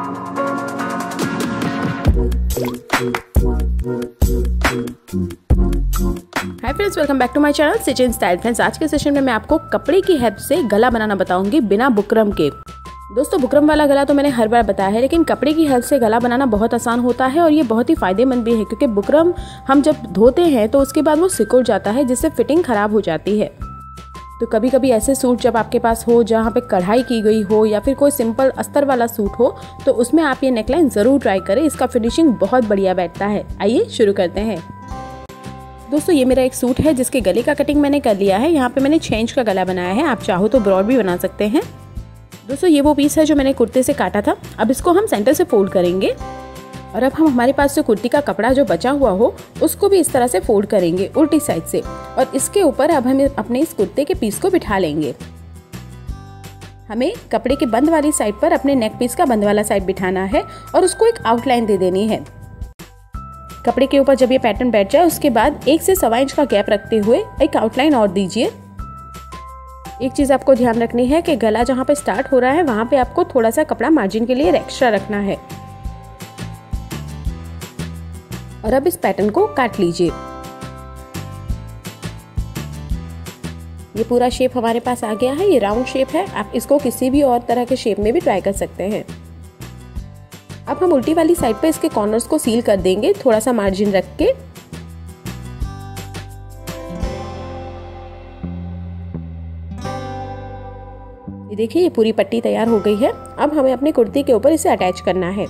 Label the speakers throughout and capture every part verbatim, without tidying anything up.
Speaker 1: Hi friends, welcome back to my channel stitching style. Friends, आज के session में मैं आपको कपड़े की हेल्प से गला बनाना बताऊंगी बिना बुकरम के। दोस्तों, बुकरम वाला गला तो मैंने हर बार बताया है, लेकिन कपड़े की हेल्प से गला बनाना बहुत आसान होता है और ये बहुत ही फायदेमंद भी है, क्योंकि बुकरम हम जब धोते हैं तो उसके बाद वो सिकुड़ जाता है, जिससे फिटिंग खराब हो जाती है। तो कभी कभी ऐसे सूट जब आपके पास हो जहाँ पे कढ़ाई की गई हो या फिर कोई सिंपल अस्तर वाला सूट हो, तो उसमें आप ये नेकलाइन ज़रूर ट्राई करें। इसका फिनिशिंग बहुत बढ़िया बैठता है। आइए शुरू करते हैं। दोस्तों, ये मेरा एक सूट है जिसके गले का कटिंग मैंने कर लिया है। यहाँ पे मैंने छह इंच का गला बनाया है, आप चाहो तो ब्रॉड भी बना सकते हैं। दोस्तों, ये वो पीस है जो मैंने कुर्ते से काटा था। अब इसको हम सेंटर से फोल्ड करेंगे और अब हम हमारे पास से कुर्ती का कपड़ा जो बचा हुआ हो उसको भी इस तरह से फोल्ड करेंगे उल्टी साइड से, और इसके ऊपर अब हम अपने इस कुर्ते के पीस को बिठा लेंगे। हमें कपड़े के बंद वाली साइड पर अपने नेक पीस का बंद वाला साइड बिठाना है और उसको एक आउटलाइन दे देनी है। कपड़े के ऊपर जब ये पैटर्न बैठ जाए उसके बाद एक से सवा इंच का गैप रखते हुए एक आउटलाइन और दीजिए। एक चीज आपको ध्यान रखनी है कि गला जहाँ पे स्टार्ट हो रहा है वहां पे आपको थोड़ा सा कपड़ा मार्जिन के लिए एक्स्ट्रा रखना है। और अब इस पैटर्न को काट लीजिए। ये पूरा शेप हमारे पास आ गया है। ये राउंड शेप है, आप इसको किसी भी और तरह के शेप में भी ट्राई कर सकते हैं। अब हम उल्टी वाली साइड पे इसके कॉर्नर्स को सील कर देंगे, थोड़ा सा मार्जिन रख के। ये देखिए, ये पूरी पट्टी तैयार हो गई है। अब हमें अपनी कुर्ती के ऊपर इसे अटैच करना है।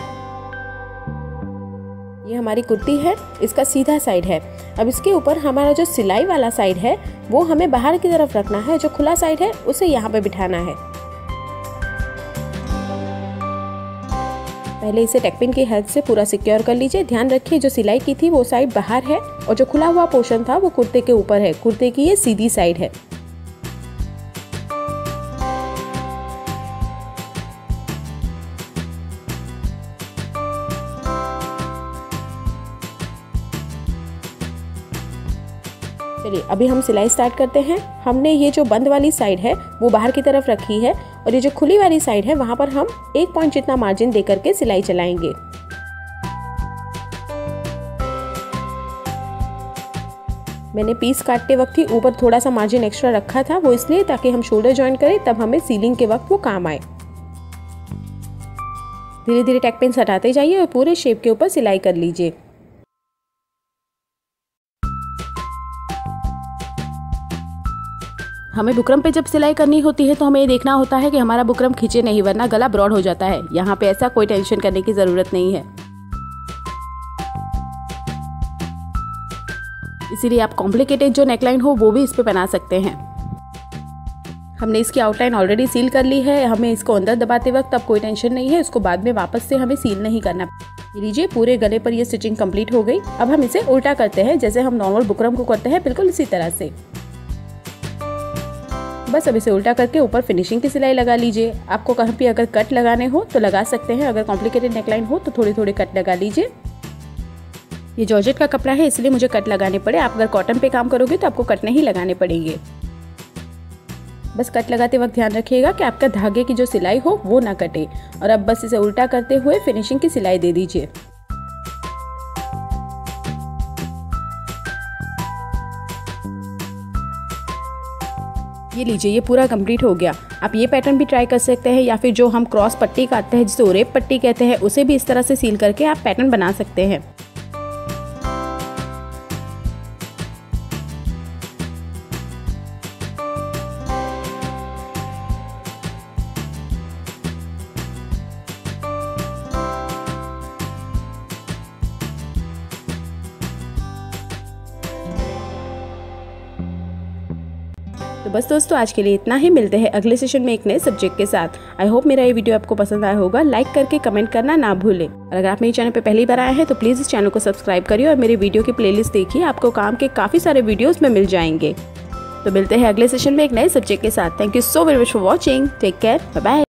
Speaker 1: ये हमारी कुर्ती है, इसका सीधा साइड है। अब इसके ऊपर हमारा जो सिलाई वाला साइड है वो हमें बाहर की तरफ रखना है, जो खुला साइड है उसे यहाँ पे बिठाना है। पहले इसे टेकपिन की हेल्प से पूरा सिक्योर कर लीजिए। ध्यान रखिए, जो सिलाई की थी वो साइड बाहर है और जो खुला हुआ पोर्शन था वो कुर्ते के ऊपर है। कुर्ते की ये सीधी साइड है। चलिए, अभी हम सिलाई स्टार्ट करते हैं। हमने ये जो बंद वाली साइड है वो बाहर की तरफ रखी है और ये जो खुली वाली साइड है वहां पर हम एक पॉइंट जितना मार्जिन देकर के सिलाई चलाएंगे। मैंने पीस काटते वक्त ही ऊपर थोड़ा सा मार्जिन एक्स्ट्रा रखा था, वो इसलिए ताकि हम शोल्डर जॉइन करें तब हमें सीलिंग के वक्त वो काम आए। धीरे धीरे टैक पिन हटाते जाइए और पूरे शेप के ऊपर सिलाई कर लीजिए। हमें बुकरम पे जब सिलाई करनी होती है तो हमें ये देखना होता है कि हमारा बुकरम खींचे नहीं, वरना गला ब्रॉड हो जाता है। यहाँ पे ऐसा कोई टेंशन करने की जरूरत नहीं है। इसीलिए आप कॉम्प्लिकेटेड जो नेकलाइन हो वो भी इस पे बना सकते हैं। हमने इसकी आउटलाइन ऑलरेडी सील कर ली है। हमें इसको अंदर दबाते वक्त अब कोई टेंशन नहीं है, इसको बाद में वापस से हमें सील नहीं करना। लीजिए, पूरे गले पर ये स्टिचिंग कंप्लीट हो गई। अब हम इसे उल्टा करते हैं, जैसे हम नॉर्मल बुकरम को करते हैं, बिल्कुल इसी तरह से। बस अब इसे उल्टा करके ऊपर फिनिशिंग की सिलाई लगा लीजिए। आपको कहीं भी अगर कट लगाने हो तो लगा सकते हैं, अगर कॉम्प्लिकेटेड नेकलाइन हो तो थोड़ी थोड़ी कट लगा लीजिए। ये जॉर्जेट का कपड़ा है इसलिए मुझे कट लगाने पड़े। आप अगर कॉटन पे काम करोगे तो आपको कट नहीं लगाने पड़ेंगे। बस कट लगाते वक्त ध्यान रखिएगा कि आपका धागे की जो सिलाई हो वो ना कटे। और अब बस इसे उल्टा करते हुए फिनिशिंग की सिलाई दे दीजिए। ये लीजिए, ये पूरा कंप्लीट हो गया। आप ये पैटर्न भी ट्राई कर सकते हैं, या फिर जो हम क्रॉस पट्टी काटते हैं जिसे ओरेप पट्टी कहते हैं, उसे भी इस तरह से सील करके आप पैटर्न बना सकते हैं। तो बस दोस्तों, आज के लिए इतना ही। मिलते हैं अगले सेशन में एक नए सब्जेक्ट के साथ। आई होप मेरा ये वीडियो आपको पसंद आया होगा। लाइक करके कमेंट करना ना भूलें। और अगर आप मेरे चैनल पे पहली बार आए हैं तो प्लीज़ इस चैनल को सब्सक्राइब करिए और मेरे वीडियो की प्लेलिस्ट देखिए, आपको काम के काफ़ी सारे वीडियोज़ में मिल जाएंगे। तो मिलते हैं अगले सेशन में एक नए सब्जेक्ट के साथ। Thank you so very much for watching. Take care, bye bye.